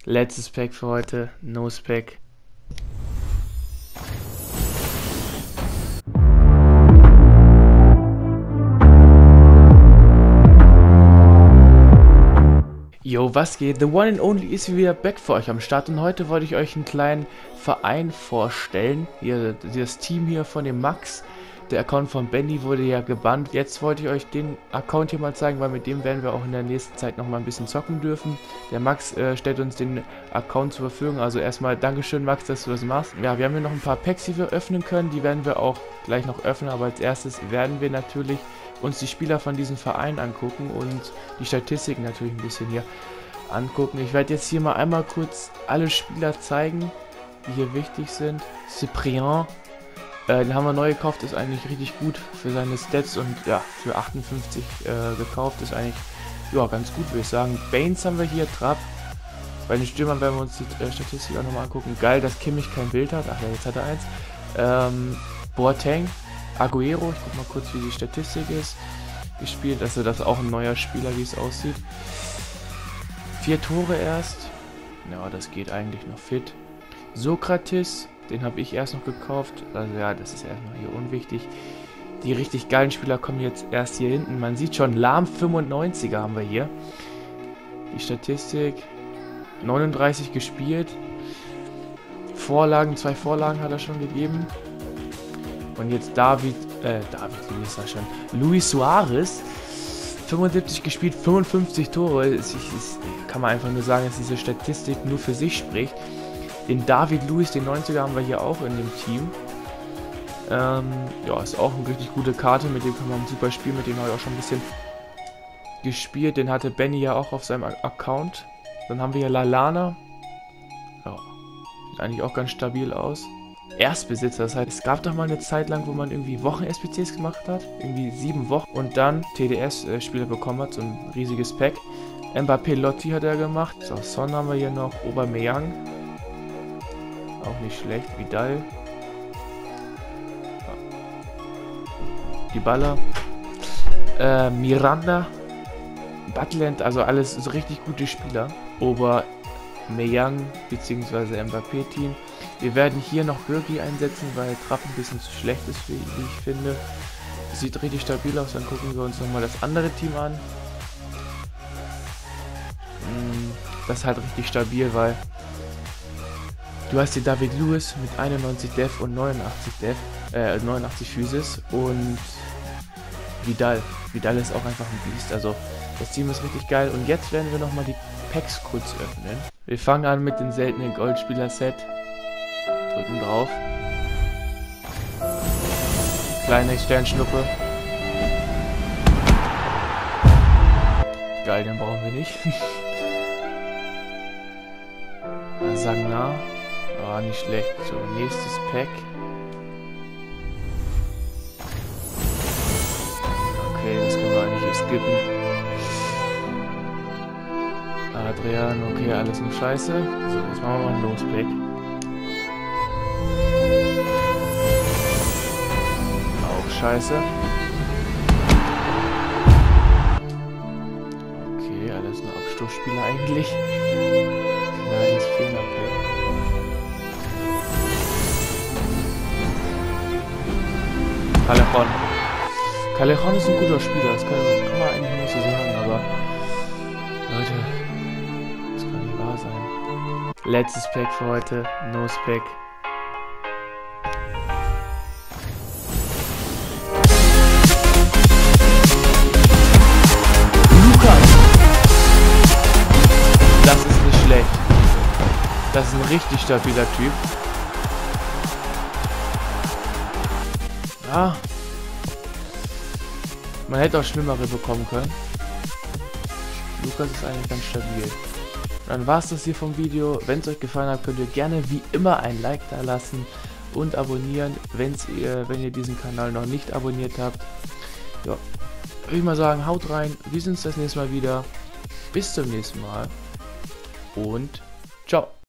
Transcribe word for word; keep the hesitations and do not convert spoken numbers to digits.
Letztes Pack für heute, Nose Pack. Yo, was geht? The One and Only ist wieder back für euch am Start und heute wollte ich euch einen kleinen Verein vorstellen. Hier, das Team hier von dem Max. Der Account von Benny wurde ja gebannt. Jetzt wollte ich euch den Account hier mal zeigen, weil mit dem werden wir auch in der nächsten Zeit noch mal ein bisschen zocken dürfen. Der Max äh, stellt uns den Account zur Verfügung. Also erstmal Dankeschön, Max, dass du das machst. Ja, wir haben hier noch ein paar Packs, die wir öffnen können. Die werden wir auch gleich noch öffnen. Aber als erstes werden wir natürlich uns die Spieler von diesem Verein angucken und die Statistiken natürlich ein bisschen hier angucken. Ich werde jetzt hier mal einmal kurz alle Spieler zeigen, die hier wichtig sind. Cyprien. Äh, den haben wir neu gekauft, ist eigentlich richtig gut für seine Stats und ja, für achtundfünfzig äh, gekauft, ist eigentlich ja ganz gut, würde ich sagen. Baines haben wir hier, Trapp. Bei den Stürmern werden wir uns die äh, Statistik auch nochmal angucken. Geil, dass Kimmich kein Bild hat. Ach ja, jetzt hat er eins. Ähm, Boateng, Aguero, ich guck mal kurz, wie die Statistik ist. Gespielt, also das ist auch ein neuer Spieler, wie es aussieht. Vier Tore erst. Ja, das geht eigentlich noch fit. Sokratis. Den habe ich erst noch gekauft. Also ja, das ist erstmal hier unwichtig. Die richtig geilen Spieler kommen jetzt erst hier hinten. Man sieht schon, Lahm fünfundneunziger haben wir hier. Die Statistik. neununddreißig gespielt. Vorlagen, zwei Vorlagen hat er schon gegeben. Und jetzt David, äh, David Luiz war schon. Luis Suarez. fünfundsiebzig gespielt, fünfundfünfzig Tore. Ich, ich, kann man einfach nur sagen, dass diese Statistik nur für sich spricht. Den David Luiz, den neunziger, haben wir hier auch in dem Team. Ähm, ja, ist auch eine richtig gute Karte, mit dem kann man super spielen, mit dem habe ich auch schon ein bisschen gespielt. Den hatte Benny ja auch auf seinem Account. Dann haben wir hier Lallana. Ja, sieht eigentlich auch ganz stabil aus. Erstbesitzer, das heißt, es gab doch mal eine Zeit lang, wo man irgendwie Wochen-S P Cs gemacht hat. Irgendwie sieben Wochen und dann T D S-Spieler bekommen hat, so ein riesiges Pack. Mbappé Lotti hat er gemacht. So, Son haben wir hier noch, Aubameyang. Auch nicht schlecht, Vidal. Ja. Dybala. Äh, Miranda. Butland, also alles so richtig gute Spieler. Aubameyang bzw. Mbappé-Team. Wir werden hier noch Gürki einsetzen, weil Trapp ein bisschen zu schlecht ist, wie ich finde. Sieht richtig stabil aus, dann gucken wir uns nochmal das andere Team an. Das ist halt richtig stabil, weil du hast hier David Luiz mit einundneunzig Def und neunundachtzig Def, äh, neunundachtzig Physis und Vidal. Vidal ist auch einfach ein Biest, also das Team ist richtig geil. Und jetzt werden wir nochmal die Packs kurz öffnen. Wir fangen an mit dem seltenen Goldspieler-Set. Drücken drauf. Kleine Sternschnuppe. Geil, den brauchen wir nicht. Sagna. Oh, nicht schlecht. So, nächstes Pack. Okay, das können wir eigentlich skippen. Adrian, okay, alles nur Scheiße. So, jetzt machen wir mal ein Los-Pack. Auch Scheiße. Okay, alles nur Abstoßspieler eigentlich. Kleines Fingerpack. Callejon. Callejon ist ein guter Spieler, das kann, kann man eigentlich nicht so sagen, aber Leute, das kann nicht wahr sein. Letztes Pack für heute, Nose Pack. Lukas! Das ist nicht schlecht. Das ist ein richtig stabiler Typ. Ja. Man hätte auch schlimmere bekommen können. Lukas ist eigentlich ganz stabil. Dann war es das hier vom Video. Wenn es euch gefallen hat, könnt ihr gerne wie immer ein Like da lassen und abonnieren, wenn's ihr, wenn ihr diesen Kanal noch nicht abonniert habt. Ja, würde ich mal sagen, haut rein. Wir sehen uns das nächste Mal wieder. Bis zum nächsten Mal. Und ciao.